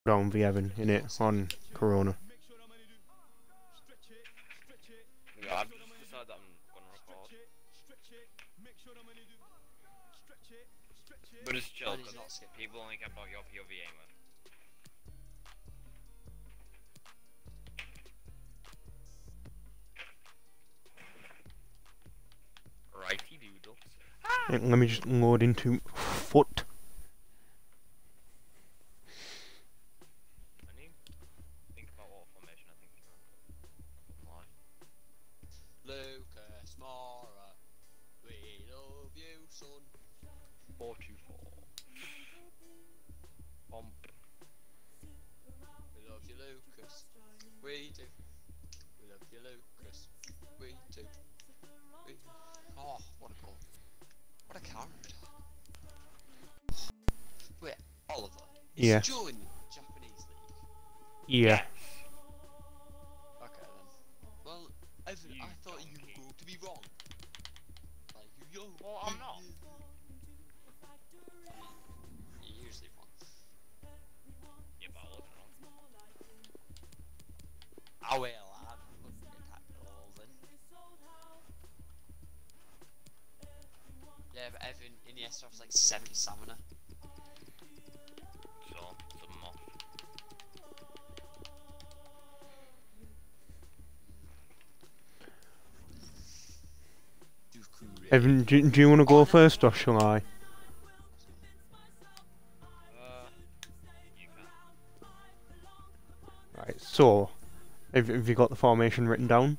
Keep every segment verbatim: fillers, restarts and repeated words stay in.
down the Evan in it on Corona. Yeah, I've just decided that I'm gonna record. But it's chill, And he's because not skipping. people only care about your P O V aim. Righty doodles. Yeah, let me just load into foot. I need to think about what formation I think you're gonna apply. Lucas Moura, we love you, son. four two four. Bump. We love you, Lucas. We do. We love you, Lucas. We do. We... Oh, what a goal. What a character. Wait, Oliver. Is Yeah. he joining Japanese League? Yeah. Okay then. Well, Evan, You I thought you donkey. were going to be wrong. Like, you yo. Well, I'm not. You usually won. Yeah, but I wasn't wrong. I will, I wouldn't get that goal then. Yeah, but Evan Iniesta has like seventy stamina. So, some more. Evan, do, do you want to go first or shall I? Uh, you can. Right, so, have, have you got the formation written down?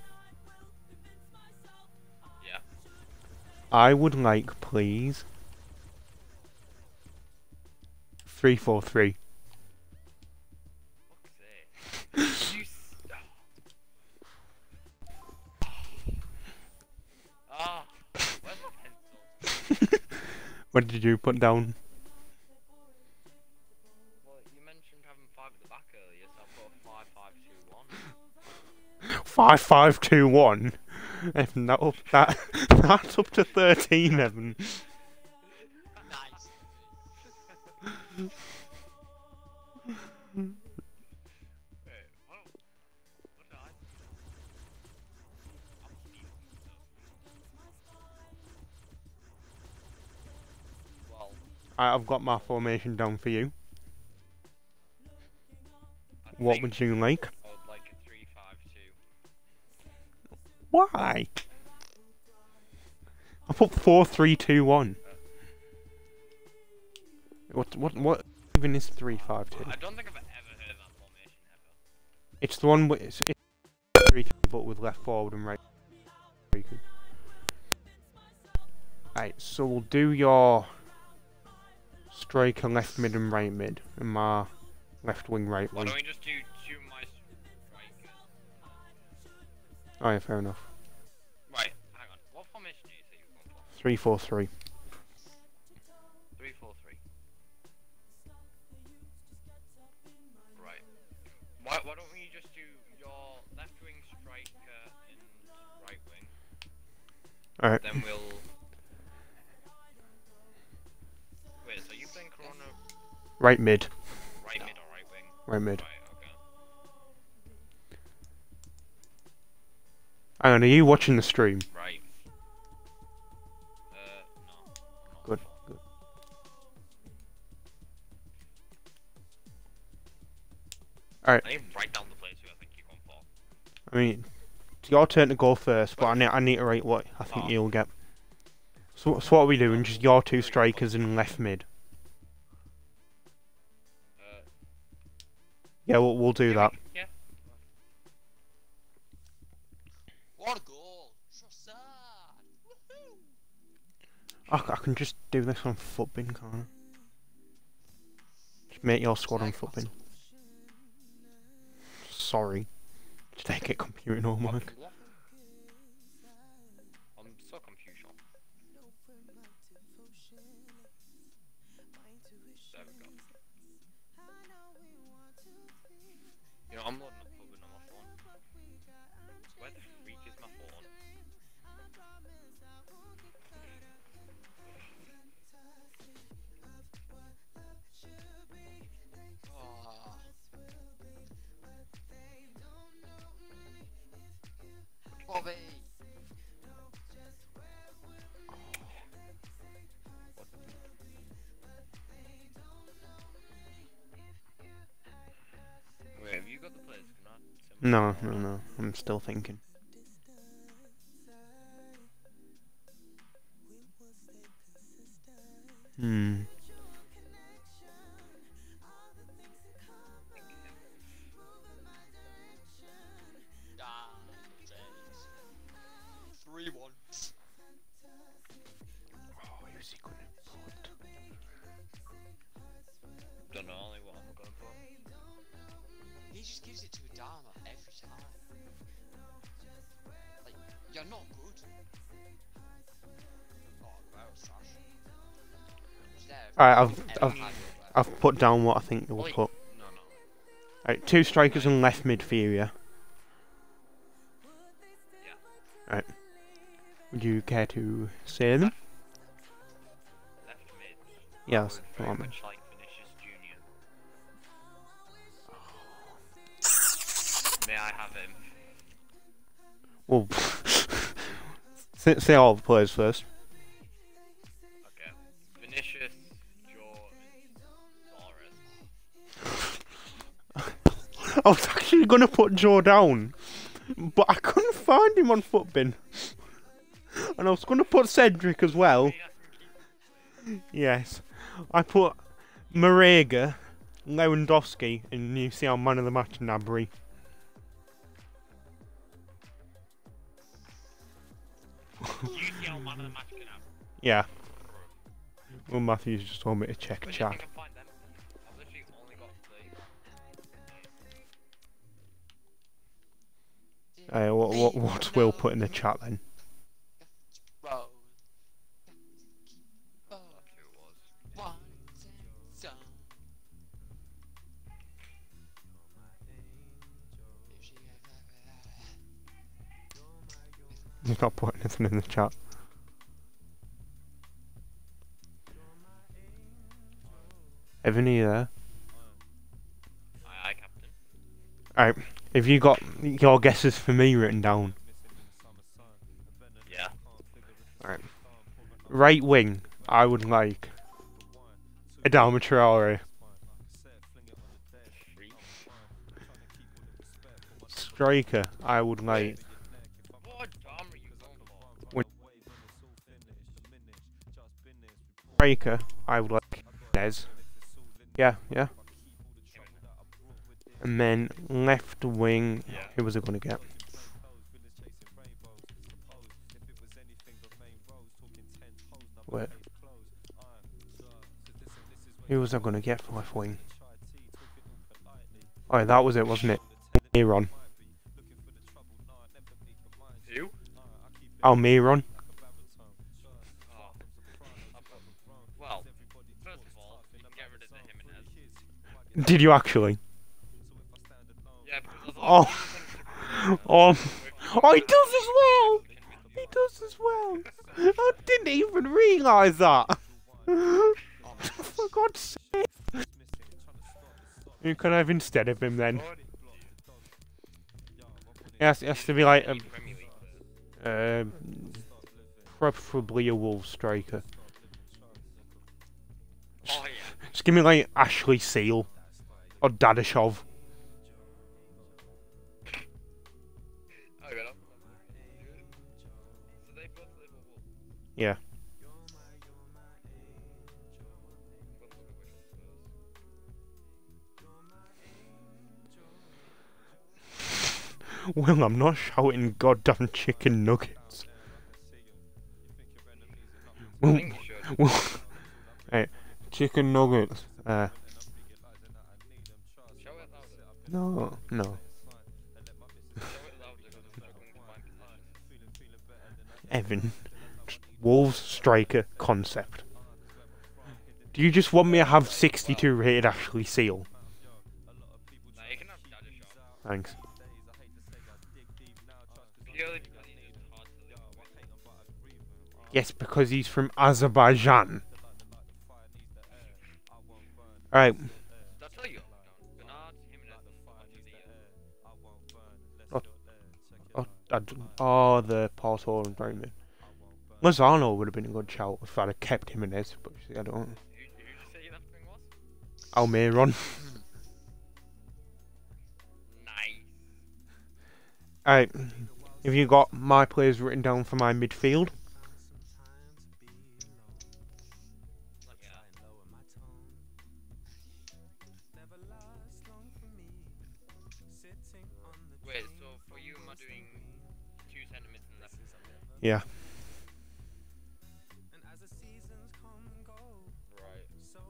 Yeah. I would like, please, three four three. Fuck's sake. You s- Ah, where's my pencil? What did you put down? Well, you mentioned having five at the back earlier, so I put five five two one. Five five two one. Evan, that up that that's up to thirteen, Evan. Nice. Wait, what? What did I? I'm Steve. Well, I, I've got my formation down for you. I What think would you like? I would like a three five two. Why? I put four three two one. What what what even is three five two? I don't think I've ever heard of that formation ever. It's the one with it's, it's three but with left forward and right. Right, so we'll do your striker left mid and right mid, and my left wing right Why wing. don't we just do two my strikers? Oh yeah, fair enough. Right, hang on. What formation do you say you're going for? Three four three. Three four three. Right. Why why don't we just do your left wing striker and right wing? Alright. Then we'll Wait, so you playing Corona Right mid. right mid or right wing? Right mid. Right, okay. Hang on, are you watching the stream? Right. Uh no. I'm not Good, on good. Alright, I need to write down the players who I think you're going for. I mean, it's your turn to go first, but I need, I need to write what I think Oh. you'll get. So, so what are we doing? Just your two strikers and left mid? Uh Yeah, we'll, we'll do yeah, that. we- Yeah. What a goal! Trossard! Woohoo! I, I can just do this on Footbin, can't I? Just make your squad on Like Footbin. that. Sorry. Just take it computing homework. What? I'm so confused. There we go. You know, I'm loading up Footbin on my phone. Where the freak is my phone? Oh, got the players? Can I? No, no, no. I'm still thinking. Hmm. Ah, three one. Oh, who's he gonna put? Don't know only what I'm gonna put. He just gives it to Adama every time. Like, you're not good. Oh, that was trash. Just there. Alright, I've, Every I've, time I've put down what I think you'll Wait. put. No, no. Alright, two strikers and left midfield, yeah? Yeah. Alright. Would you care to say them? Left mid. Yes, I would very come on. much like Vinicius Junior May I have him? Well, say, say all the players first. Okay. Vinicius, Joe, and Suarez. I was actually gonna put Joe down, but I couldn't find him on Footbin. And I was gonna put Cedric as well. Yes. I put Marega, Lewandowski, and you see our man of the match, Nabry. You see how man of the match can have. Yeah. Well, Matthews just told me to check When do you chat. think I find them? I've literally only got three. Uh, what, what, what's Will put in the chat then? Bro. That's who it was. One, two, He's not put anything in the chat. Evan, are you there? Aye, aye, Captain. Alright, have you got your guesses for me written down? Yeah. Alright. Right wing, I would like Adama Traore. Three. Striker, I would like What dumb are you going for? When- Striker, I would like Nez. Yeah, yeah. And then left wing, Yeah. who was I gonna get? Wait. Who was I gonna get for left wing? Oh, that was it, wasn't it? Almiron. Who? Almiron. Oh. Well, first of all, you can get rid of the Jimenez. Did you actually? Yeah, because Oh. otherwise Oh. Oh, he does as well. He does as well. I didn't even realise that. For God's sake. Who can I have instead of him then? It has, it has to be like a, Premier League players. um, preferably a Wolves striker. Oh yeah. Just give me like Ashley Seal or Dadashov. Oh, you got him. So they both live in Wolves. Yeah. Well, I'm not shouting goddamn chicken nuggets. I Well, think you should. well, hey, chicken nuggets. Uh, Show it louder. no, no. Show it louder because it's not going to my position. Evan, Wolves striker concept. Do you just want me to have sixty-two rated Ashley Seal? Nah, you can have Dadashov. Thanks. Purely because he's just hard to live with. Yes, because he's from Azerbaijan. Alright, Did I tell you? Bernard, Jimenez, and oh, I'd- oh, the Porto and Bremen. Lozano would have been a good shout if I'd have kept him in this, but see, I don't. Who, who did you say your left wing was? Almiron. Alright, have you got my players written down for my midfield? Wait, so for you, am I doing two centimeters and left? Yeah. Right.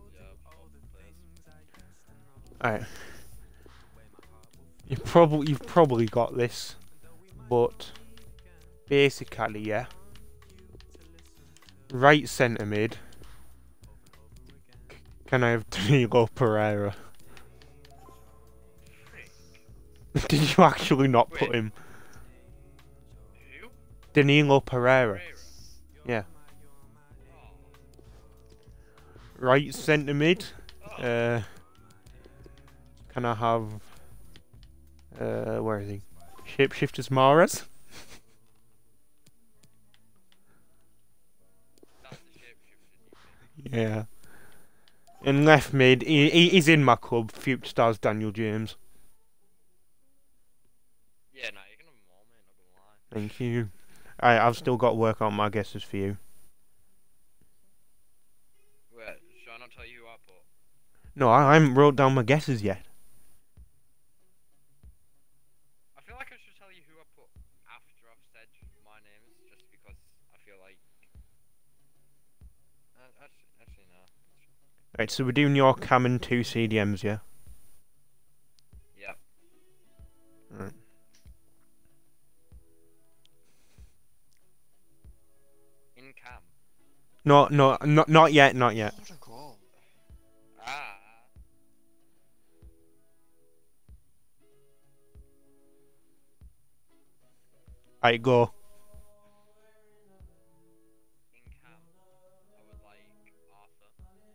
Yeah. Alright. You probably you've probably got this, but basically, yeah. Right centre mid. C- Can I have Danilo Pereira? Did you actually not put Wait. him? Who? Danilo Pereira. Pereira. Yeah. Oh. Right centre mid. Oh. Uh, can I have? Uh, where is he? Shapeshifters Mahrez. That's the shapeshifter, you think? Yeah. And left mid, he, he, he's in my club. Future stars Daniel James. Yeah, no, you can have them all, mate, not gonna lie. Thank you. I I've still got to work on my guesses for you. Wait, should I not tell you who I put? No, I, I haven't wrote down my guesses yet. I feel like I should tell you who I put after I've said my names, just because I feel like... Uh, actually, actually, no. Right, so we're doing your Cam and two C D Ms, yeah? Yep. Right. In Cam. No, no, not not yet, not yet. What a goal. Ah. Right, go. In Cam, I would like Arthur.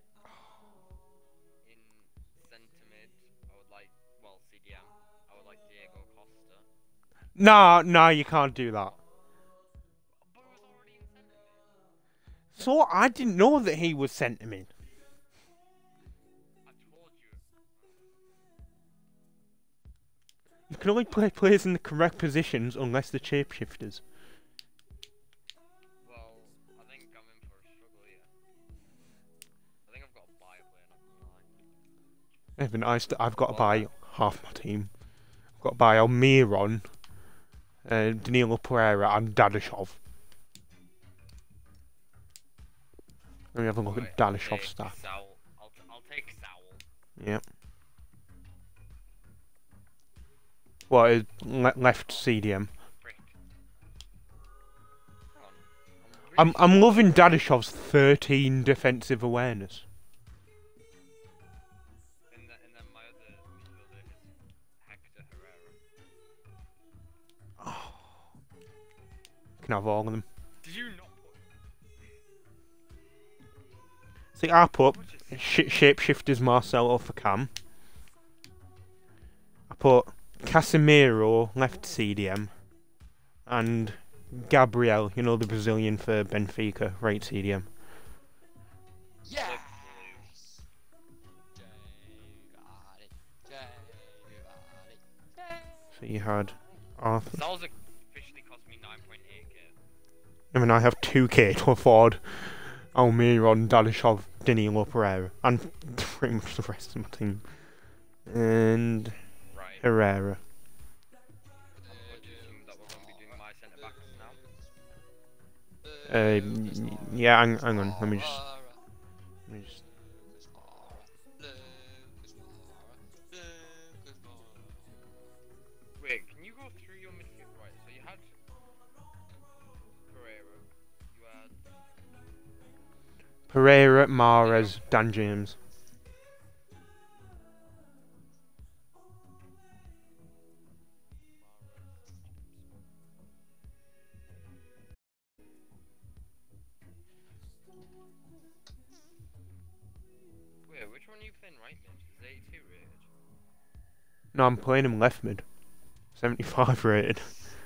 In centre mid, I would like, well, C D M, I would like Diego Costa. No, no, you can't do that. But it was already in centre mid. So I didn't know that he was centre mid. I told you. You can only play players in the correct positions unless they're shapeshifters. Well, I think I'm in for a struggle here. I think I've got a buy player, not gonna lie. Evan, I st I've got to buy half my team. I've got to buy Almiron, uh, Danilo Pereira, and Dadashov. Let me have a look Right, at I'll Dadashov's take stuff. Saul. I'll, t I'll take Saul. Yep. What is le left C D M? Frick. Hang on. I'm, I'm I'm loving Dadashov's thirteen defensive awareness. And, th and then my other midfielder is Hector Herrera. Can have all of them. Did you not put? See, I put sh shapeshifters Marcelo for Cam. I put Casemiro left C D M, and Gabriel, you know, the Brazilian for Benfica, right C D M. Yes! So you had Arthur. Sal's officially cost me nine point eight k. I mean, I have two K to afford Almiron, Dadashov, Danilo Pereira, and pretty much the rest of my team. And Right. Herrera. I'm going to assume that we're going to be doing my centre backs now. Uh, y- yeah, hang, hang on, let me just, let me just. Wait, can you go through your midfield? Right, so you had Pereira, you had Pereira, Mahrez, Dan James. Wait, which one are you playing right mid? Is eighty-two rated? No, I'm playing him left mid. seventy-five rated.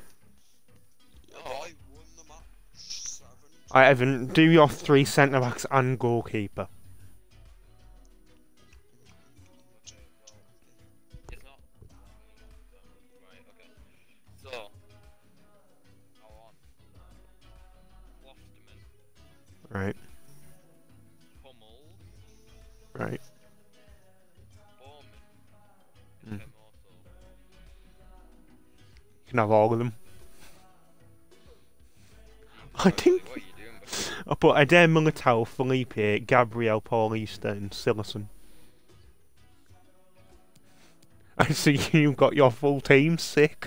I won the match. Seven. Alright, Evan, do your three centre backs and goalkeeper. Okay, well, it's not. Right, okay. So, can have all of them. I think What are you doing? Before? I put Eder Militao, Felipe, Gabriel, Paulista, and Silerson. I see you've got your full team. Sick.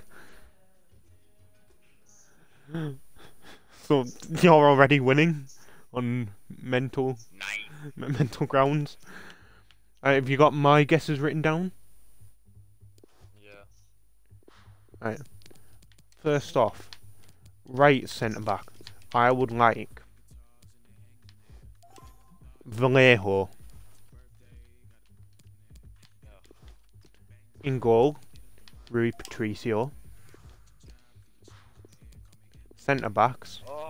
So you're already winning on mental Nice. mental grounds. Uh, have you got my guesses written down? Yeah. Right. First off, right centre back. I would like Vallejo. In goal, Rui Patricio. Centre backs. Oh.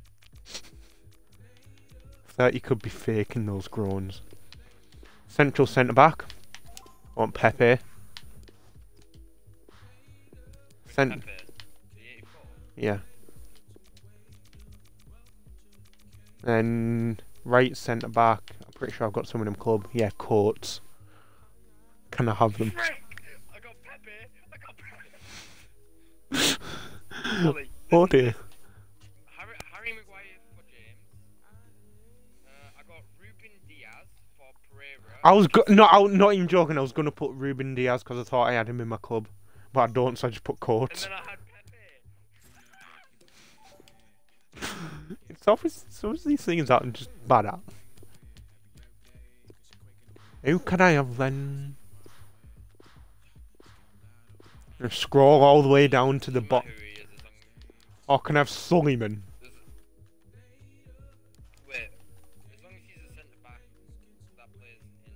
Thought you could be faking those groans. Central centre back. I want Pepe. Cent Pepe, the eighty-four. yeah. Then right centre back. I'm pretty sure I've got some in them club. Yeah, Coates. Can I have them? Frick! I got Pepe. I got Pepe. Ollie, Oh listen, dear. listen. Harry, Harry Maguire for James. Uh, I got Ruben Diaz for Pereira. I was go not, I, not even joking. I was gonna put Ruben Diaz because I thought I had him in my club, but I don't, so I just put And Coates. then I had Pepe. It's obvious some of these things that I'm just bad at. Who can I have then? Gonna scroll all the way down to the Doesn't matter bottom. who he is, as long as- Or can I have Sullivan? Does- Wait, as long as he's a centre back that plays in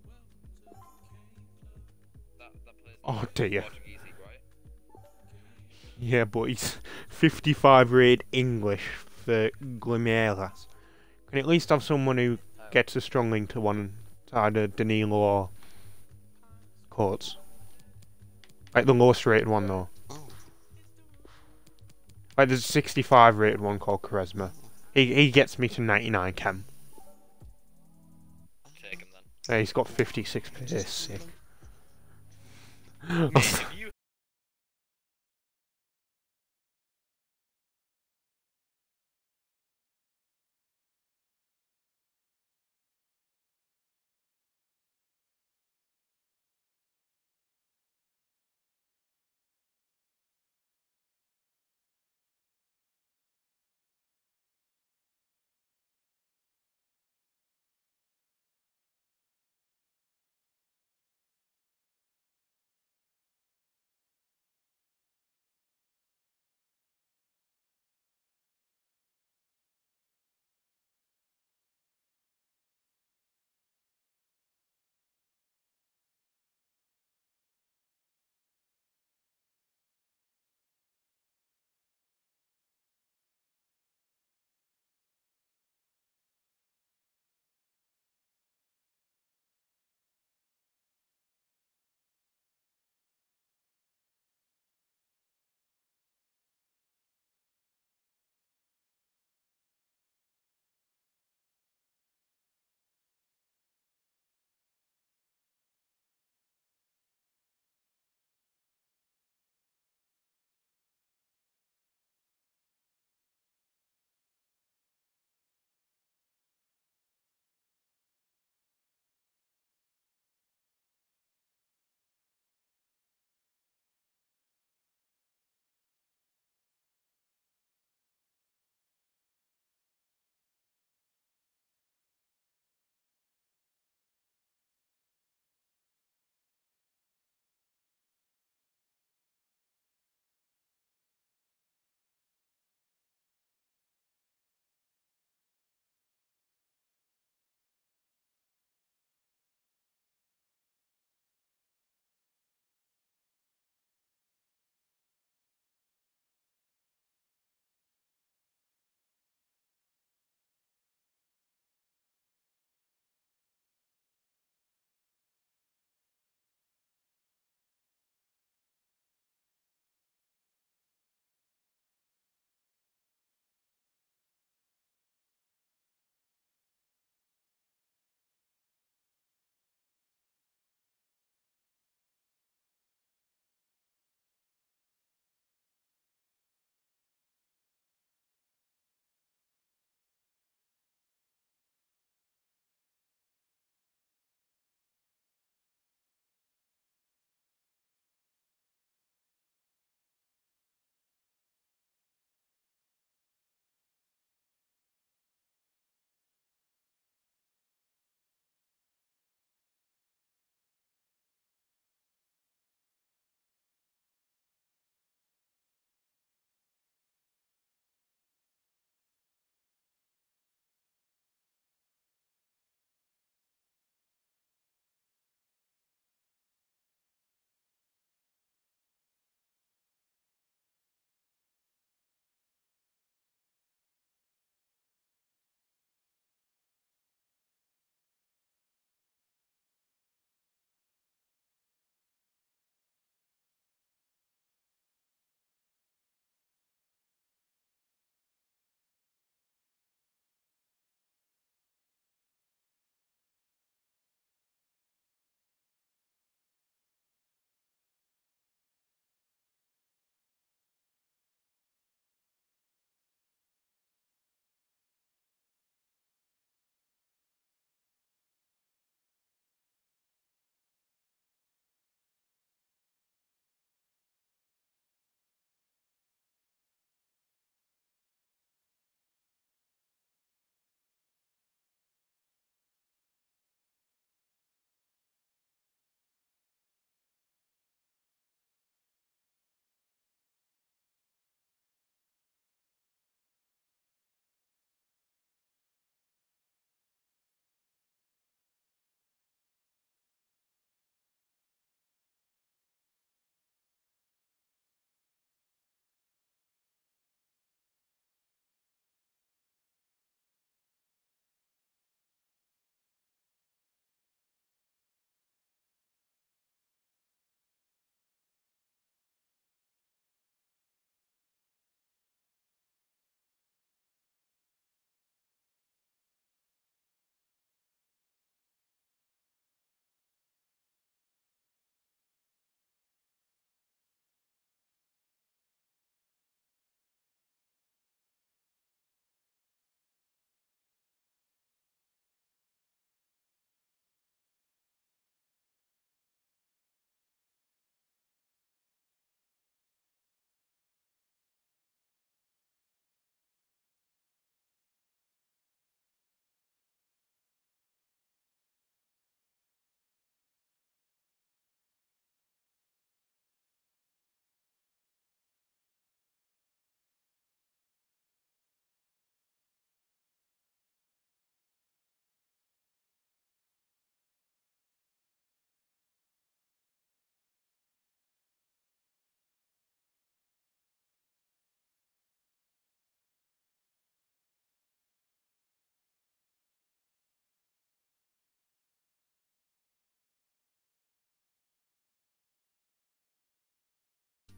that that plays in Oh the dear. Portuguese league, right? Yeah, but he's fifty-five rated English for Glimeras. Can at least have someone who Uh, gets a strong link to one, to either Danilo or Coates. Like the lowest rated one though. Oh. Like there's a sixty-five rated one called Charisma. He he gets me to ninety-nine chem. Take him then. Yeah, he's got fifty-six pace. Sick. Mate, if you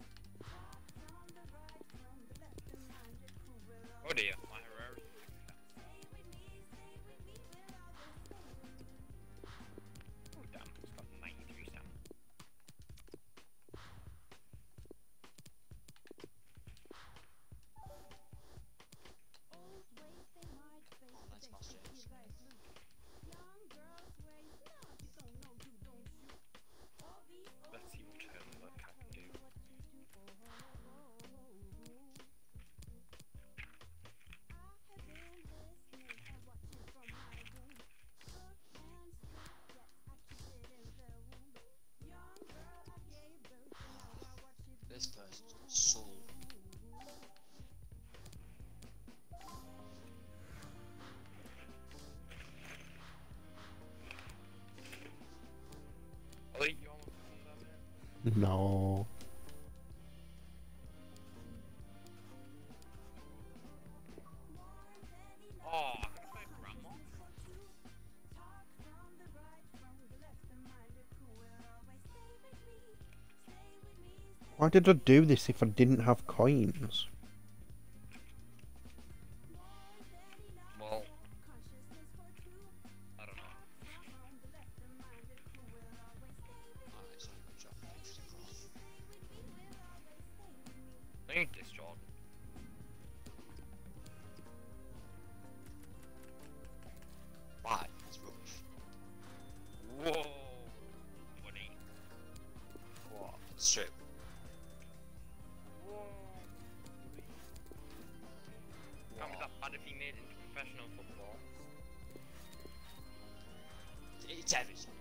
Oh dear, my Herrera's. Oh damn, it's got ninety-three stamina. Oh, nice pass, James. Let's see what Turner can do. This person's soul. Ollie, you almost done that. No. Oh, I can play Grandma. Why did I do this if I didn't have coins? Well, I don't know. Oh, it's only good job. Interesting cross. I need this Jordan. Why? It's rubbish. Whoa, buddy. What? It's true. Whoa. Can't be that bad if he made it into professional football. It's Everton.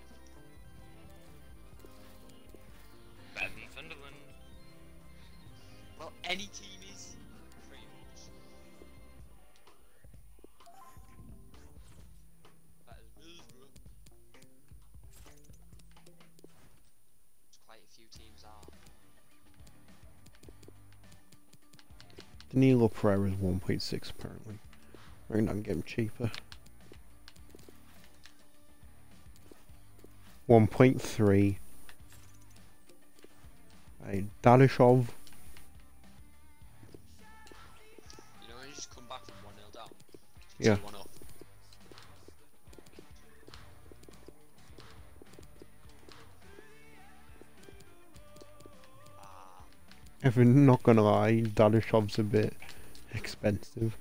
Better than Sunderland. Well, any team is. Pretty much. Better than Middlesbrough. Quite a few teams are. Danilo Pereira is one point six apparently. I think I can get him cheaper. one point three. Hey, Dadashov. You know, you just come back from one nil down. Yeah. two one up. Ah, If I'm not gonna lie, Dadashov's a bit expensive.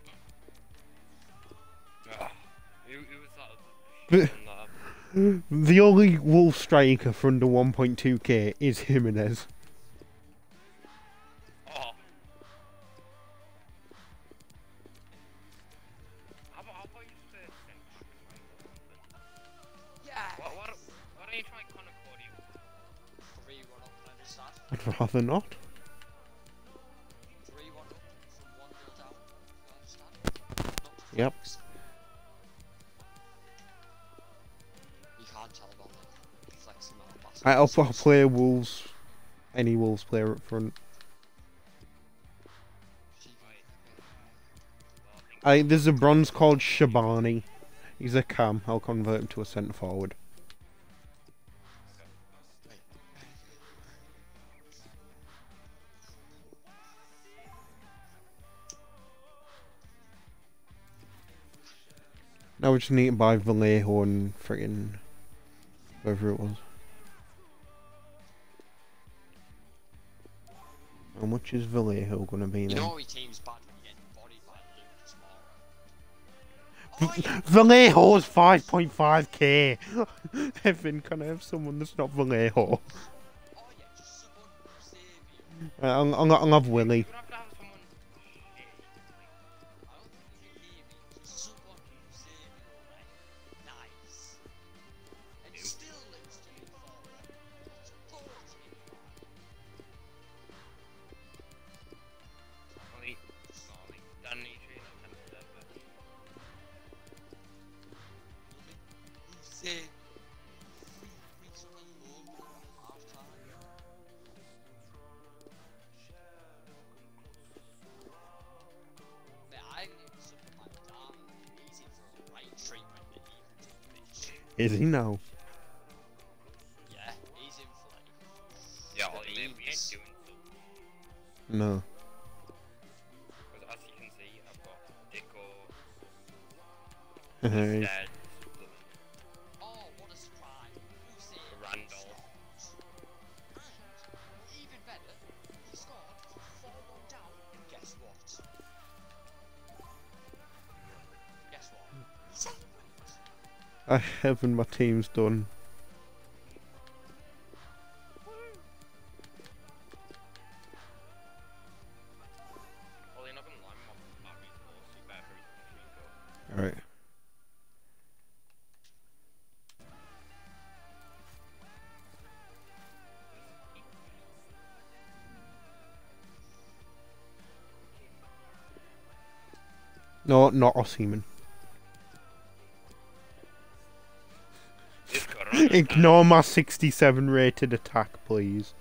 Ah, who, who was that? But- Shit on that? The only Wolf striker for under one point two K is Jimenez. Oh. How about, how about you say centre back and right or something? yeah. Why, why, don't, why don't you try Connor Cody? three one up, and I just start. I'd rather not. three one up from one nil down. and I just start. Not Yep. flex. You can't tell about like flexing on a basket. I'll, I'll play Wolves. Any Wolves player up front. I there's a bronze called Shabani. He's a cam. I'll convert him to a centre forward. Now we just need to buy Vallejo and friggin' whoever it was. How much is Vallejo gonna be You then? know your team's bad when you get bodied by Lucas Moura. Oh, yeah. Vallejo's five point five K. Evan, can I have someone that's not Vallejo? Oh yeah, just someone who save you. Uh, I'll, I'll, I'll have Willie. You would have to have someone. Shit. I don't think you can hear me. Just someone who save you, right? Nice. And still lose to you for fourteen. Only, only done each other and stuff, but Who saved three weeks on the loan at half time? Mate, I knew something like that. He's in for a right treatment that he can take bitch. Is he now? Yeah, he's in for like yeah, the Ollie, mate, we ain't beans. doing so. No. Because as you can see, I've got Dicko, Hey. Dead, Oh, what a surprise. Usain Randall. scored. And, even better, he scored four one down, and guess what? Guess what? Celebrate. I heaven my team's done. Well, you're not gonna lie, my battery's low, so you better hurry before you go. Alright. No, not Osimhen. It's correct. Ignore my sixty-seven rated attack, please.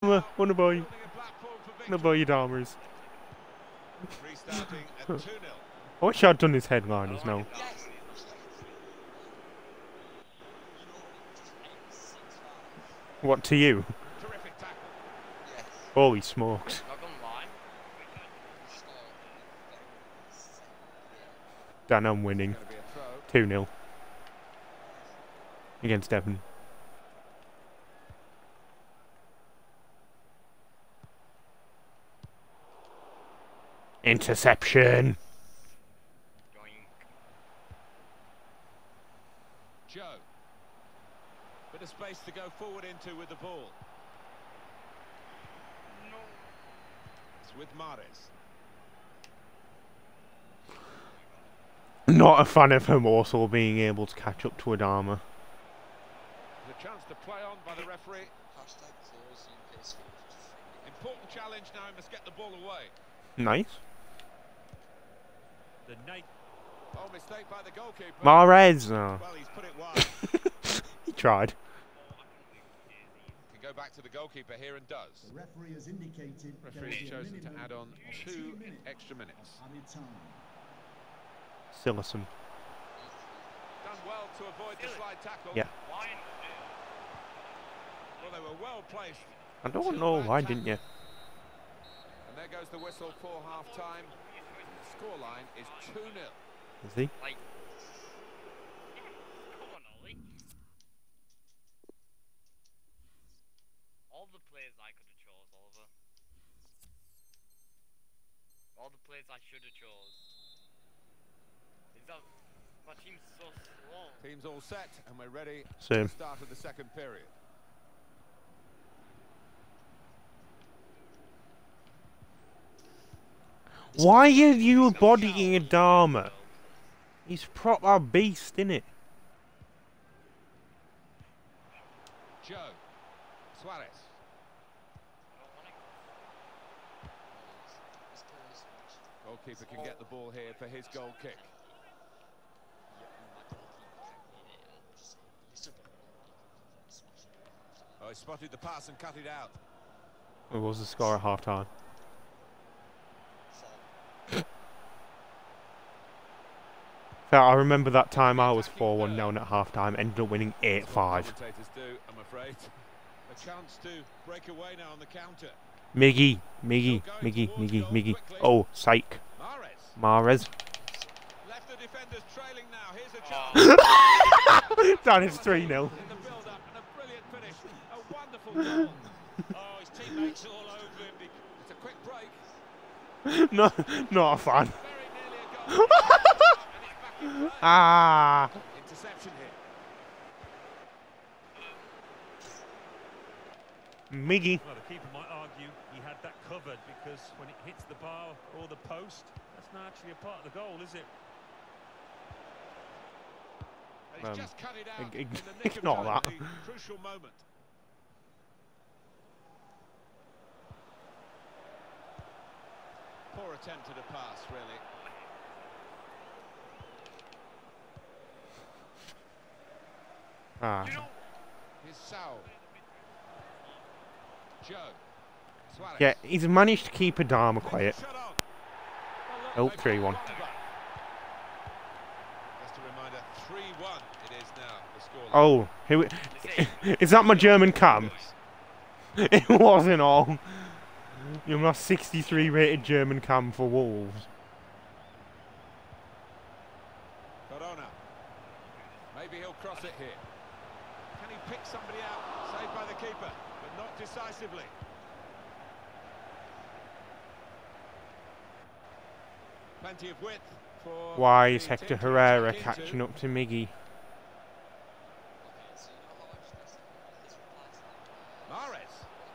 Wanna buy, wanna buy your Dharmas. Restarting at two nil. I wish I'd done his headliners now. Yes. You know, just eight, six, five. What to you? Terrific tackle. Yes. Holy smokes. Not gonna lie. Score very simple. Dan, I'm winning. Going to be a throw. two nil. Against Devon. Interception. Yoink. Joe. Bit of space to go forward into with the ball. No. It's with Mahrez. Not a fan of him also being able to catch up to Adama. The chance to play on by the referee. Hashtag close U K schools. Important challenge now. He must get the ball away. Nice. The night. Oh, mistake by the goalkeeper. Mahrez. Oh. Well, he's put it wide. He tried. Can go back to the goalkeeper here and does. The referee has indicated there Referee will has be a chosen to minimum add on of two minutes extra minutes. of added time. Sillison. Done well to avoid the slide tackle. Yeah. Why? Well, they were well placed. I don't know why didn't you? And there goes the whistle for half time. The scoreline is two nil. Is he? Like. Come on, Ollie. All the players I could have chose, Oliver. All the players I should have chose. Is that my team's so slow? Team's all set and we're ready Same. for the start of the second period. Why are you bodying Adama? He's proper beast, innit? Joe. Suarez. Goalkeeper can get the ball here for his goal kick. Oh, he spotted the pass and cut it out. What was the score at half time? I remember that time I was four one down at half time, ended up winning eight five. Commentators do, I'm afraid. A chance to break away now on the counter. Miggy, Miggy, Miggy, Miggy, Miggy. Oh, psych. Mahrez. Mahrez. Left the defenders trailing now. Here's a chance. That is three nil. In the build-up and a brilliant finish. A wonderful goal. Oh, his teammates all over him. bec- It's a quick break. No, not a fan. Very nearly a goal. And it's back in play. Ah. Interception here. Miggy. Well, the keeper might argue he had that covered because when it hits the bar or the post, that's not actually a part of the goal, is it? And he's Um, just cut it out ig- in ig- the nick of ignore time, that. the crucial moment. Poor attempt at a pass, really. Ah. Here's Saul. Joe. Suarez. Yeah, he's managed to keep Adama quiet. Shot on. Oh, Well, look, three one. they've got one back. Just a reminder, three one it is now, the scoreline. Oh, who is that? My German cam? It wasn't all. You're my sixty-three rated German cam for Wolves. Corona. Maybe he'll cross it here. Can he pick somebody out? Saved by the keeper, but not decisively. Plenty of width for Why the is Hector team to Herrera attack into. catching up to Miggy? Mahrez.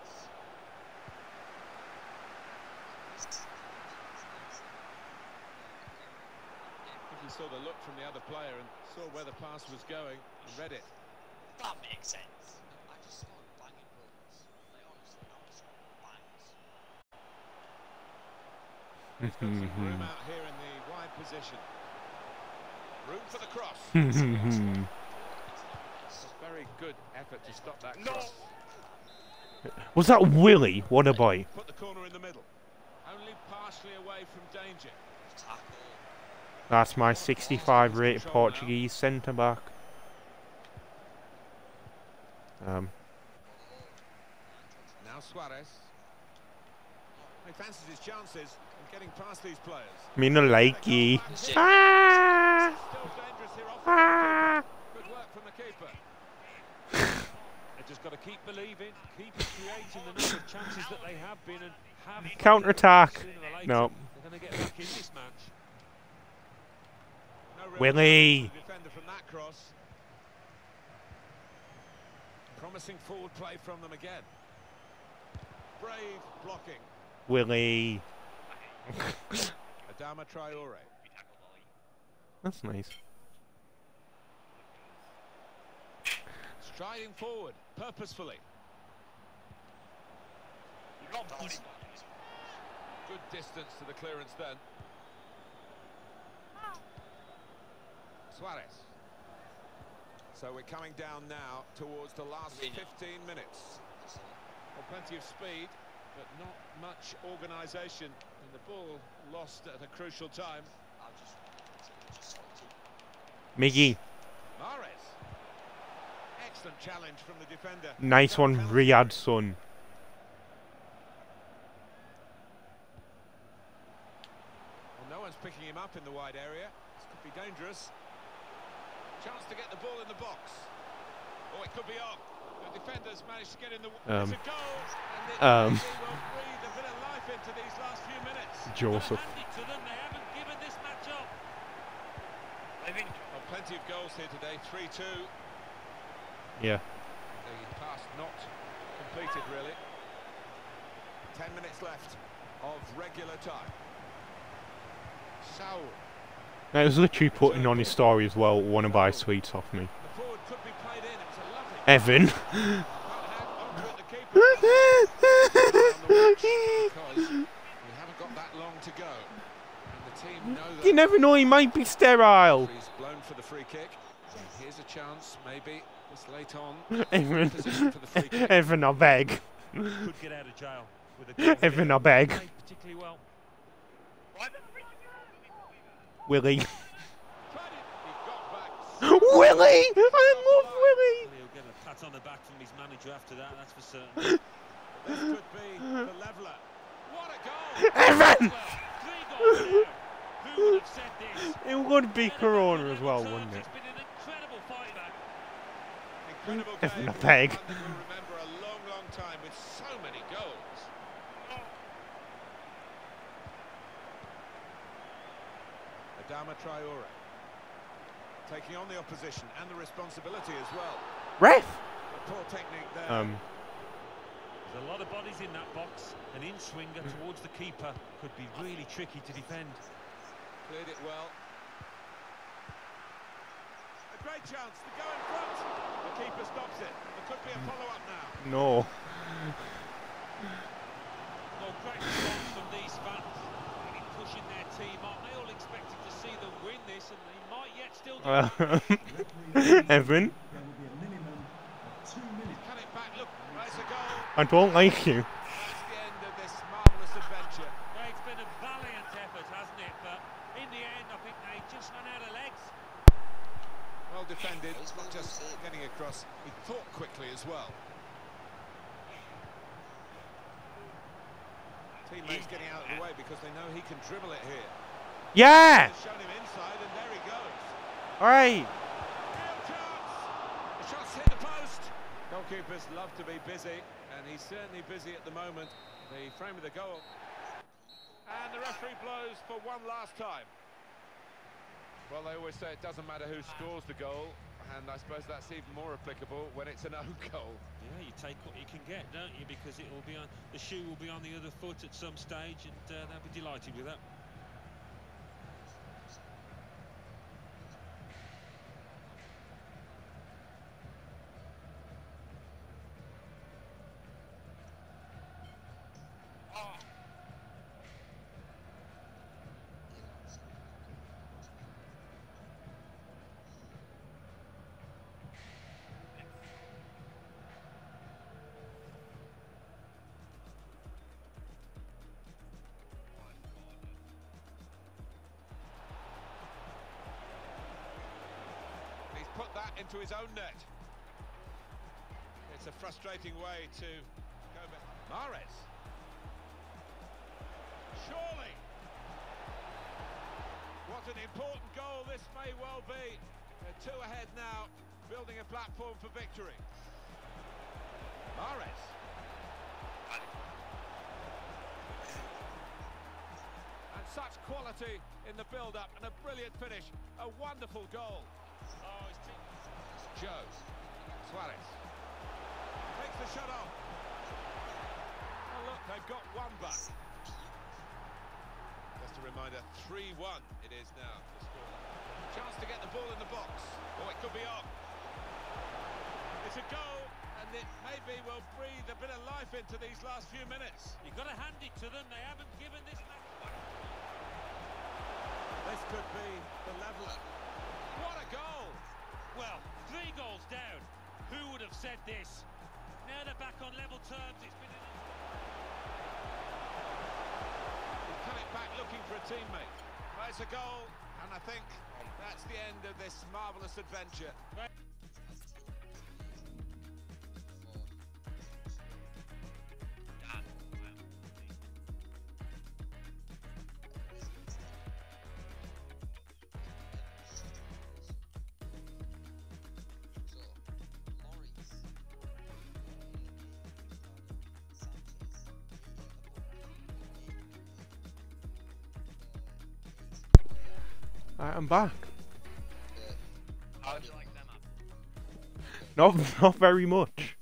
I think he saw the look from the other player and saw where the pass was going and read it. That makes sense. I just saw banging goals. Like, honestly, I just bangs. Got some room out here in the wide position. Room for the cross. Hmm. It's a very good effort to stop that No. cross. Was that Willie? What a boy. Put the corner in the middle. Only partially away from danger. Tackle. That's my sixty-five rated Portuguese centre back. Um. Now Suarez. He fancies his chances of getting past these players. Me no likey. Ah! Still dangerous here off the Ah! keeper. Good work from the keeper. They've just got to keep believing, keep creating the number of chances that they have been and have. Counter-attack. Sooner or later, No. They're going to get back in this match. No real Willie. chance for the defender from that cross. Promising forward play from them again. Brave blocking. Willie. Adama Traore. That's nice. Striding forward, purposefully. Good distance to the clearance then. Suarez. So we're coming down now towards the last fifteen minutes. Well, plenty of speed, but not much organisation. And the ball lost at a crucial time. I'll just, just sorry to. Miggy. Mahrez. Excellent challenge from the defender. Nice one, Riyadh, son. Well, no one's picking him up in the wide area. This could be dangerous. Chance to get the ball in the box. Oh, it could be on. The defenders managed to get in the. Um, It's a goal, and it um, will breathe a bit of life into these last few minutes. Joseph. Hand it to them. They haven't given this match up. Well, plenty of goals here today. three two. Yeah. The pass not completed, really. Ten minutes left of regular time. Saul. That was literally putting on his story as well, one of my sweets off me. The forward could be played in. It's a lovely. Evan. Can't hang onto it, the keeper. Because we haven't got that long to go. And the team know that. You never know, he might be sterile. He's blown for the free kick. Here's a chance, maybe, this late on. Evan. Position for the free kick. Evan, I beg. Could get out of jail with a goal. Evan, I beg. Played particularly well. Willie. Tried it, he got back. Willie! I love Willie! He'll get a pat on the back from his manager after that, that's for certain. This could be the leveller. What a goal! Evan! Three goals now. Who would have said this? It would be Corona as well, wouldn't it? It's been an incredible fight back. Incredible Evan, game. I beg. One that we'll remember a long, long time with so many goals. Adama Traore taking on the opposition and the responsibility as well. Ref! Poor technique there. Um, There's a lot of bodies in that box. An in-swinger towards the keeper could be really tricky to defend. Cleared it well. A great chance to go in front. The keeper stops it. There could be a follow-up now. no. Well, great response from these fans. Really pushing their team on. They all expected to see them win this, and they might yet still do it. Uh, Evan, There will be a minimum of two minutes. Cut it back. Look, there's a goal. I don't like you. That's the end of this marvellous adventure. Well, it's been a valiant effort, hasn't it? But in the end, I think they just ran out of legs. Well defended, not just getting across. He thought quickly as well. Teammates getting out of the way because they know he can dribble it here. Yeah! He's shown him inside, and there he goes. Alright. Real chance. The shot's hit the post. Goalkeepers love to be busy, and he's certainly busy at the moment. The frame of the goal. And the referee blows for one last time. Well, they always say it doesn't matter who scores the goal, and I suppose that's even more applicable when it's an own goal. Yeah, you take what you can get, don't you? Because it will be on the shoe will be on the other foot at some stage, and uh, they'll be delighted with that. into his own net. It's a frustrating way to go back. Mahrez. Surely. What an important goal this may well be. They're two ahead now, building a platform for victory. Mahrez. And such quality in the build-up and a brilliant finish. A wonderful goal. Oh, his team. Joe. Suarez. Takes the shot off. Oh look, they've got one back. Just a reminder, three one it is now, the score. Chance to get the ball in the box. Oh, it could be on. It's a goal, and it maybe will breathe a bit of life into these last few minutes. You've got to hand it to them. They haven't given this match. This could be the leveller. What a goal! Well, three goals down. Who would have said this? Now they're back on level terms. It's been an... He's coming back looking for a teammate. Well, it's a goal, and I think that's the end of this marvellous adventure. Alright, I'm back. How would you like them up? Not, not very much.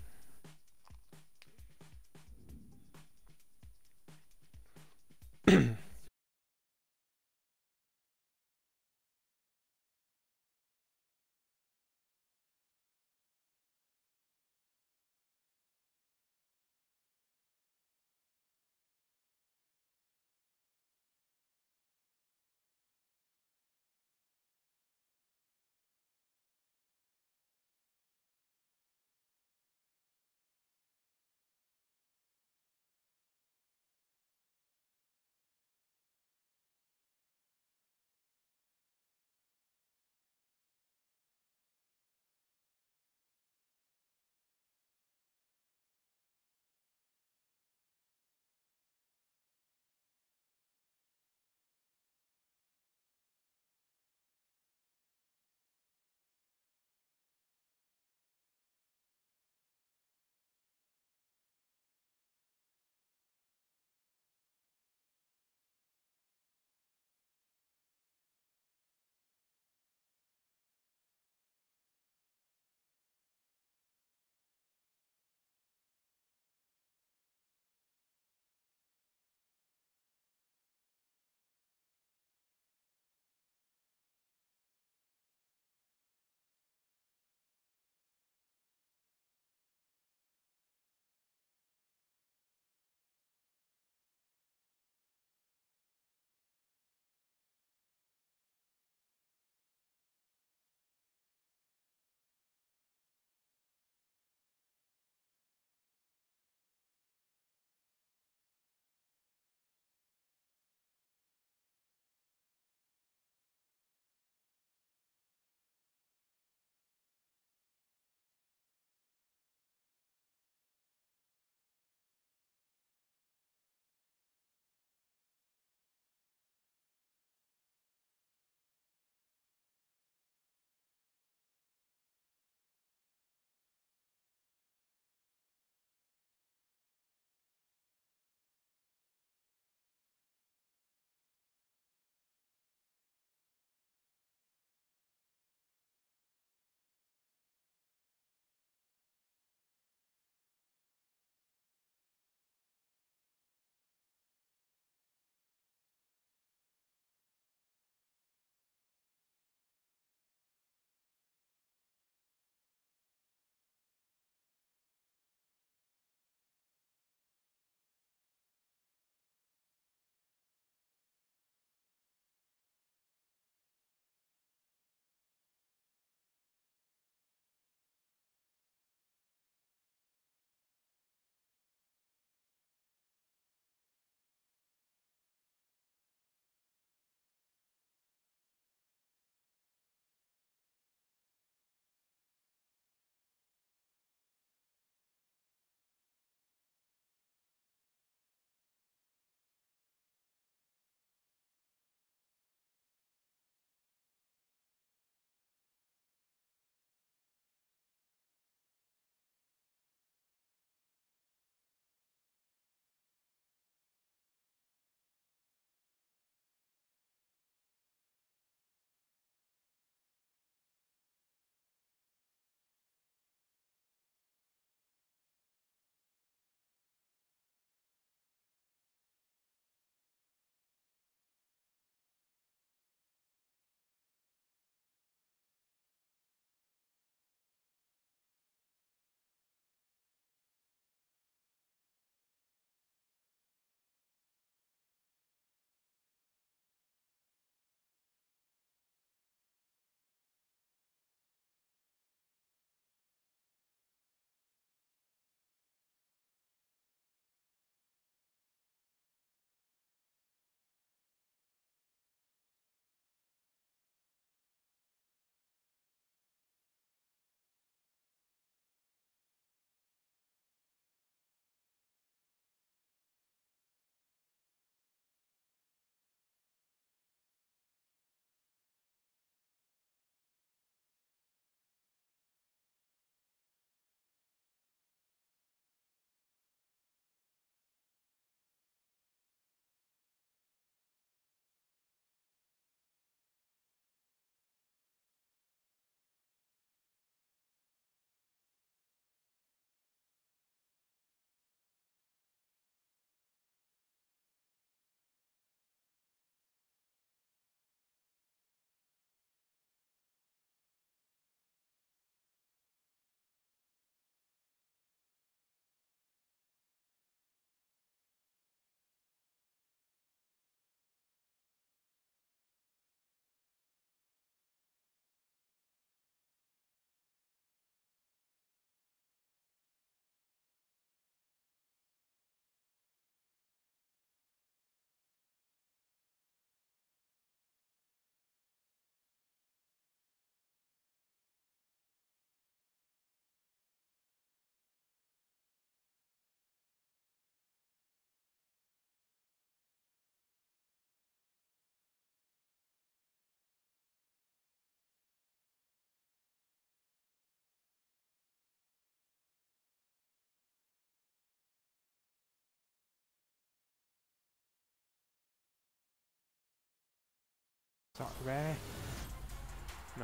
that rare? No.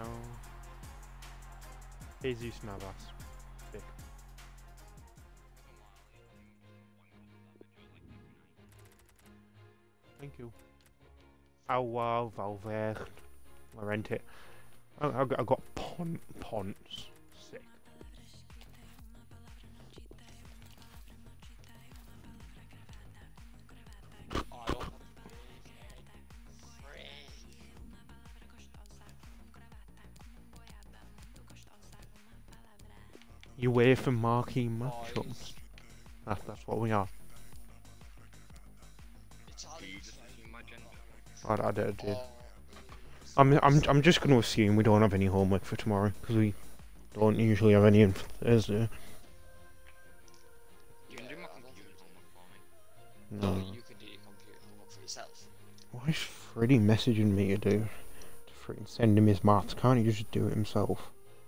Jesus Navas. Sick. Thank you. Oh wow, Valverde. I rent it. I, I, got- I got Pon Ponce. Sick. I don't Freak. You wait for marquee matchups. That's that's what we are. Italian Just assume my gender. I, I did. I did. Oh, I'm I'm I'm just going to assume we don't have any homework for tomorrow because we don't usually have any on Thursday. You can do my computer's homework for me. no, No. you can do your computer homework for yourself. Why is Freddie messaging me to do? To freaking send him his maths? Can't he just do it himself?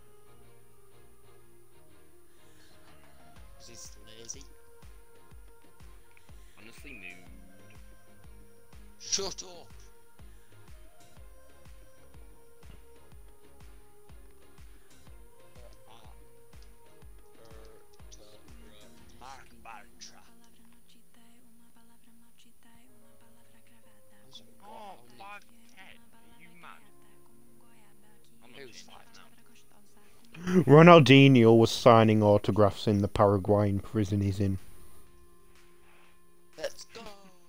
Because he's lazy. Honestly, mood. Shut up. Mark Bartra. Oh, five ten. Are you mad? I'm not Who's changing five now. Ronaldinho was signing autographs in the Paraguayan prison he's in. Let's go.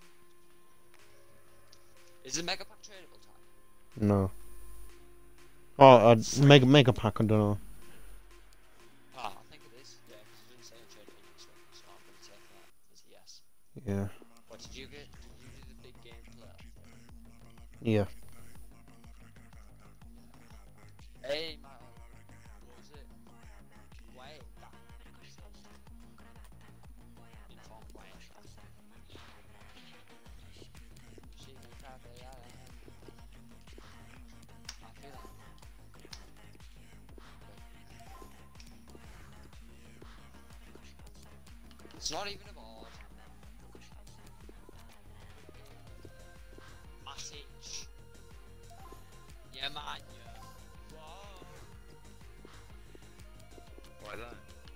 Is the Mega Pack tradable time? No. Oh, uh, mega mega pack. I don't know. Ah, I think it is. Yeah, because it didn't say tradable this one, so I'm going to take that as a yes. Yeah. What did you get? Did you do the big game player? Yeah. Hey, man. What was it? Wait, that. Inform Wayne. She can tap it out of him. I feel like. It's not even a board. Matic. Yeah, man. Yeah. Whoa. Why that?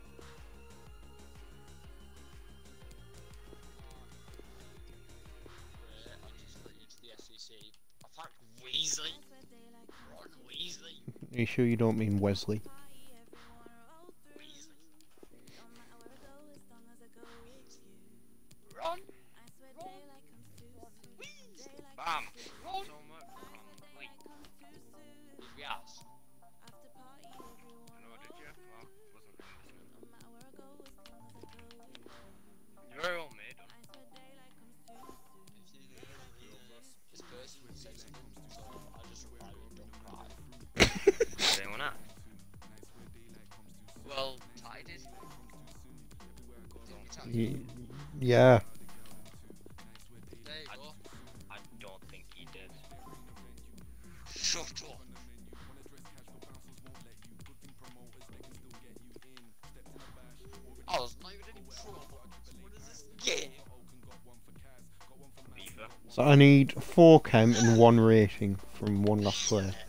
Yeah, I just let you to the S E C. I fuck Weasley. Ron Weasley. Are you sure you don't mean Wesley? Weasley. Ron. Ron. Weasley. Bam! Ron. So much complete. Did we ask? No, did you? Well, wasn't really listening. You're very well made. This person said something, so I just replied with don't cry. Did anyone ask? Well, Ty did. Didn't we, Ty? Y yeah. There you go. I don't think he did. Shut up. Oh, there's not even any promo. What is this game? FIFA. So I need four chem and one rating from one last player. Is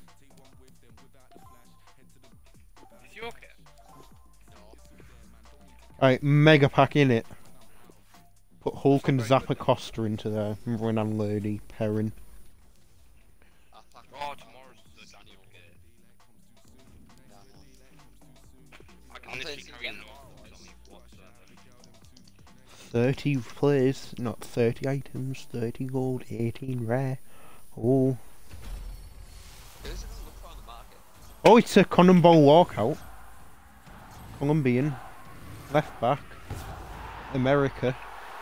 you okay? No. Right, mega pack in it. Put Hulk and Zappa Costa into there. Renan Lodi, Perrin. I fuck Oh, tomorrow's the Daniel game. I can I'm literally playing carry again no tomorrow, on me whatsoever. thirty plays, not thirty items, thirty gold, eighteen rare. Oh. Who's it gonna look for on the market? Oh, it's a Cannonball walkout. Colombian. Left back. America.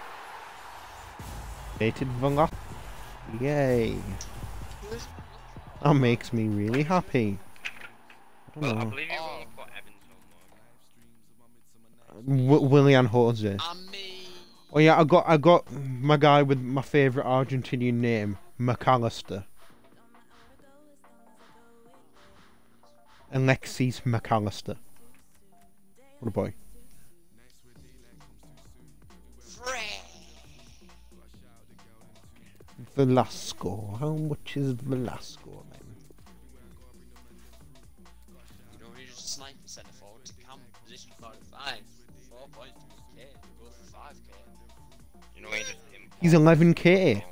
Dated Vanga. Yay. Who's it gonna look for? That makes me really happy. I Well, don't I know. believe you're Oh. going to put Evans homework. W Willian Jose. And me. Oh yeah, I got I got my guy with my favourite Argentinian name, McAllister. Alexis McAllister. What a boy. Velasco. How much is Velasco, man? You know, when you just sniper centre forward to camp, position forty-five, four point two K, go for five K. You know, he just import He's eleven K. control.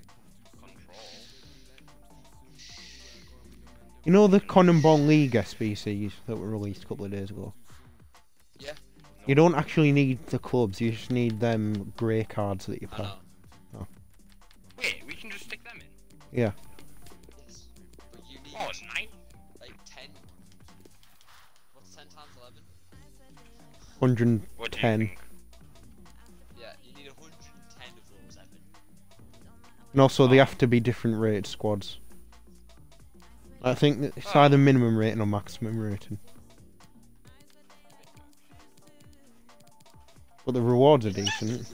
You know the Cannonball League S B Cs that were released a couple of days ago? Yeah. You don't actually need the clubs, you just need them grey cards that you I pack. know. Wait, we can just stick them in. Yeah. Yes. But you need Oh, nice. like ten. What's ten times eleven? one hundred What do you ten. think? Yeah, you need one hundred ten of those, Evan. And also they have to be different rated squads. I think that it's Oh. either minimum rating or maximum rating. But the rewards are decent.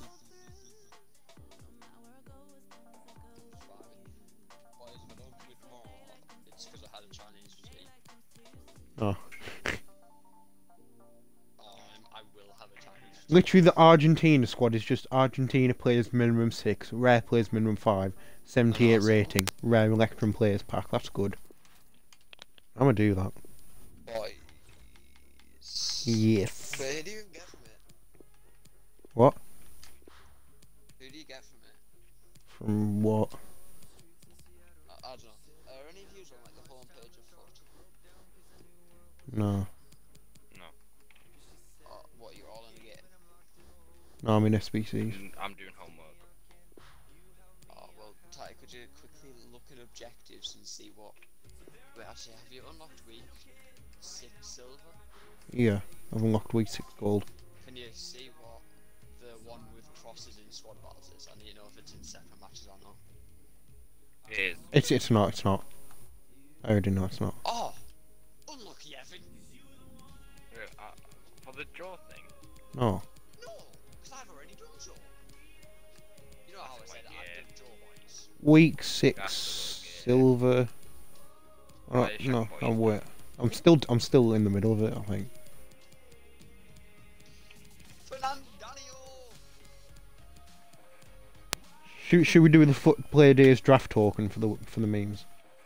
It's because I had a Chinese receipt. Oh. Oh, I'm, I will have a Chinese receipt. Literally the Argentina squad is just Argentina players minimum six, rare players minimum five, seventy-eight Awesome. rating, rare Electrum players pack. That's good. I'm gonna do that. Boys. Yes. But who do you get from it? What? Who do you get from it? From what? I, I don't know. Are any of you on like the homepage of Foot? No. No. Or what, you're all in the game? No, I'm in S B Cs. Mm, I'm doing homework. Oh, well, Ty, could you quickly look at objectives and see what... Wait, actually, have you unlocked week six silver? Yeah, I've unlocked week six gold. Can you see what the one with crosses in squad battles is? I need to know if it's in separate matches or not. It is. It's it's not, it's not. I already know it's not. Oh! Unlucky, Evan! Yeah, uh, for the draw thing. No. No! Because I've already done Joe. You know how I said Yeah. I've done Joe, boys. Week six That's okay. silver. Oh, Right, it's no, your I'll point. wait. I'm still I'm still in the middle of it, I think. Fernando! Should should we do the Foot Play Days draft token for the for the memes?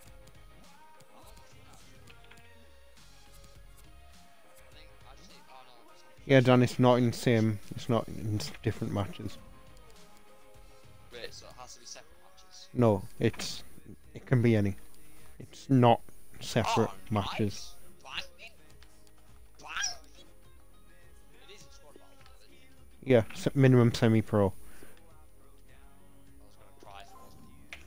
I think, actually, oh no, it's on- Yeah, Dan, it's not in same. It's not in s- different matches. Wait, so it has to be separate matches? No, it's it can be any. It's not separate Oh, matches. nice. Bang. Bang. It is a squad battle, though, isn't it? Yeah, s- minimum semi-pro. I was gonna cry if it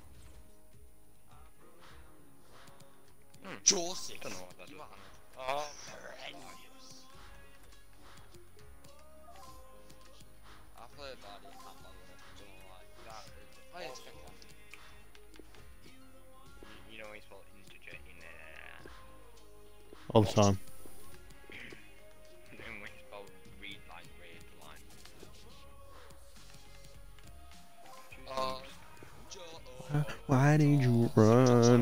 wasn't. Hmm. Joseph! Don't know what that You is. are Oh. horrendous. I play bad, I can't bother with it, don't know why. That is Oh yeah, it's awful. pick one. You, you know he's spelled integer in there. All the time. And when he spelled read line, read line. Oh, Joe. Why did you run?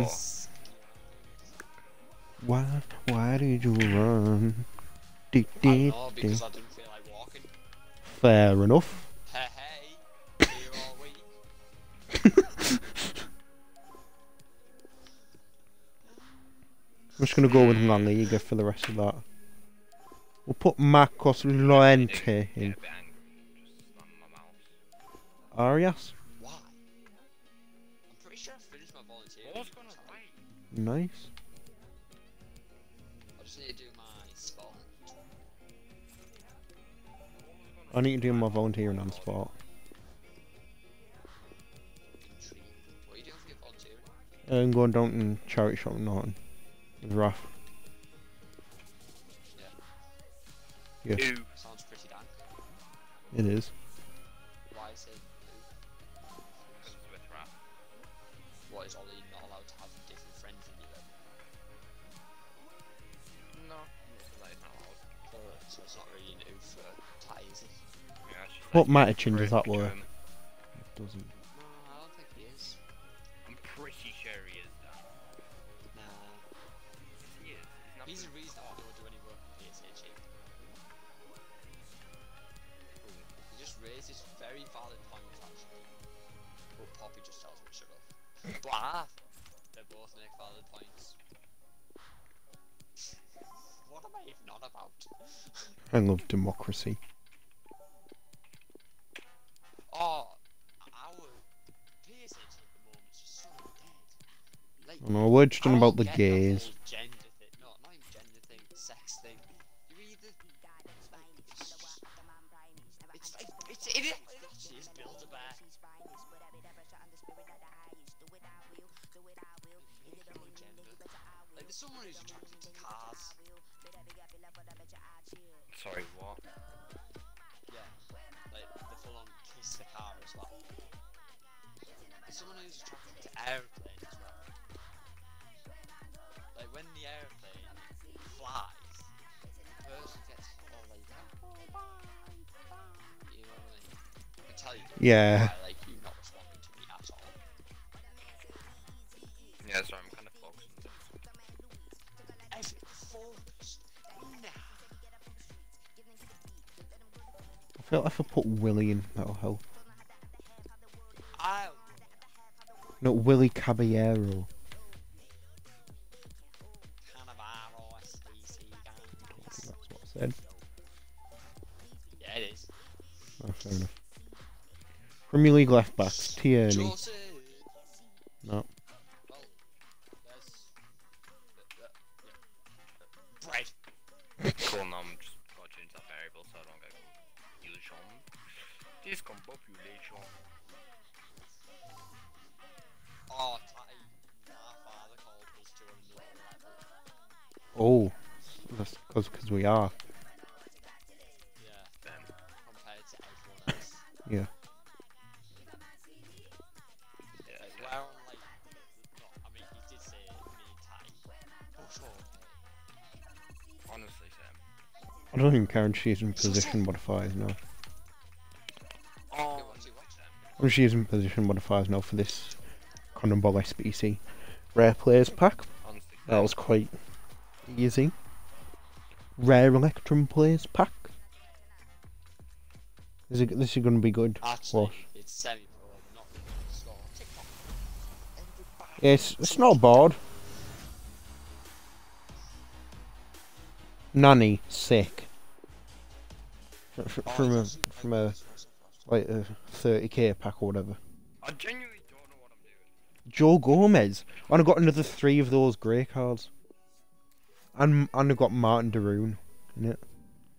Why why did you run? Dee, I dee, don't know, dee. because I didn't feel like walking. Fair enough. Hey, hey, here all week. I'm just gonna go with La Liga for the rest of that. We'll put Marcos Llorente Get a in. bit angry. Just slam my mouse. Arias, Why? I'm pretty sure I finished my volunteer. What's going away? nice. I just need to do my spot. I need to do my volunteering on spot. Intriguing. What are you doing for your volunteering? I'm going down to charity shop in Norton. With Raf. Yeah. Yeah, Ooh. Sounds pretty dank. it is. Why is it blue? Because it's with rap. What, is Ollie not allowed to have different friends than you then? No. That is not allowed. Uh, so it's not really an oof for Ty, is it? Yeah, it's just What like matching does that French, work? um, It doesn't. No, I don't think he is. I'm pretty sure he is though. Nah. He is. He's not He's the blue. reason I don't do any work with P S H. He just raised this very valid point, actually. But Poppy just tells me to shut up. But I have. They both make valid points. What am I even on about? I love democracy. Oh, our P S H at the moment is just so dead. Like, I know, we're just I talking don't about the get gays. whole gender thing. No, not even gender thing, sex thing. You're either it's like it's it, it actually is build a bear. Like there's someone who's attracted to cars. Sorry, what? Yeah, like the full on kiss the car as well. There's someone who's attracted to airplanes as well. Like when the airplane flies, the person gets all like, oh, bye, bye. You know what I mean? I can tell you. Yeah. I like you not responding to me at all. Yeah, sorry, I'm kind of focused on this. Every focused. Nah. I feel like if I put Willie in, that'll help. I No, Willie Caballero. Cannavaro S B C gang. That's what I said. Yeah, it is. Oh, fair enough. Premier League left backs, Tierney. Joseph. No. Well, there's uh, uh, yeah. bread. Cool, now I'm just got to change that variable so I don't get population. Discombobulation. Oh, Tatty, my father called us to another level. Oh, that's because cause we are. Yeah, Then, compared to everyone else. Yeah. yeah, Like, yeah. we're on like, no, I mean, he did say me and Tatty. Push over. Honestly, Sam. I don't even care if she's in position modifiers now. Oh, Wait, what's he watching? I'm just using position modifiers now for this Cannonball Ball S B C Rare Players pack. honestly, That was quite easy. Rare Electrum Players pack. Is it, this is going to be good. Actually, What? it's semi-pro, not score. TikTok. Everybody. Yeah, it's, it's not bad. Nanny, sick. F- f- Oh, From a, it's also- from a, like a thirty K pack or whatever. I genuinely don't know what I'm doing. Joe Gomez. And I got another three of those grey cards. And, and I got Martin Deroon in it.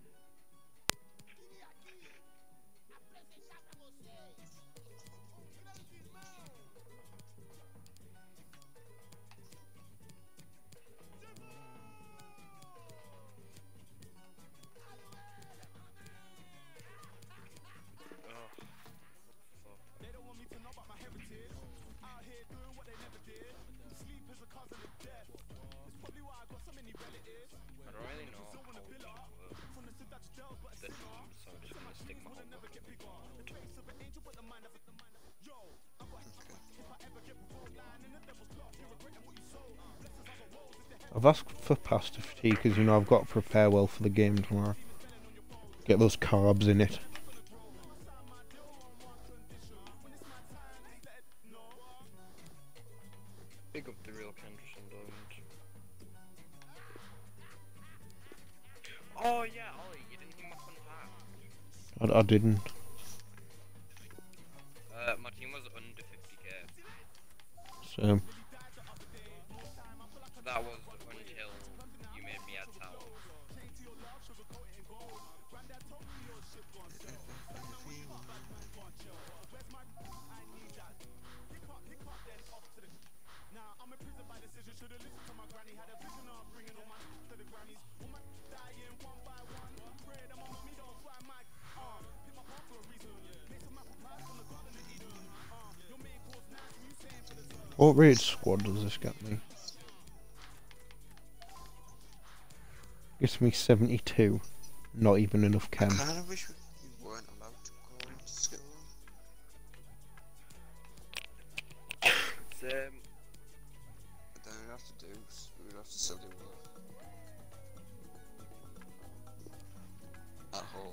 I don't really know how to work the team, so I'm just gonna stick my whole book in it. I've asked for pasta fatigue because, you know, I've got to prepare well for the game tomorrow. Get those carbs in it. Pick up the real Kendrickson Diamond. Oh yeah, Ollie, you didn't hear my fun fact. I, I didn't. Uh, my team was under fifty K. So, That was until you made me add towel. what rated squad does this get me? Gets me seventy-two. Not even enough chem. I kind of wish we weren't allowed to go into school. It's, um, But then we'd have to do, we'd have to still do at home.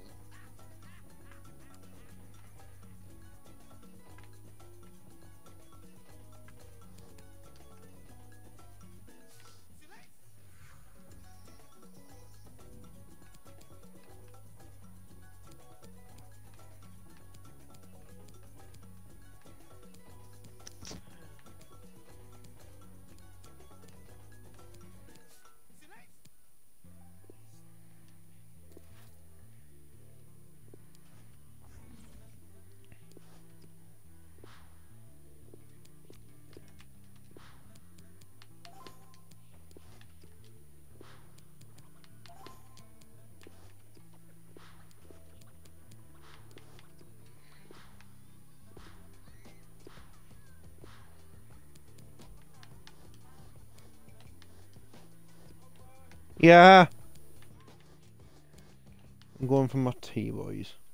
Yeah. I'm going for my tea, boys.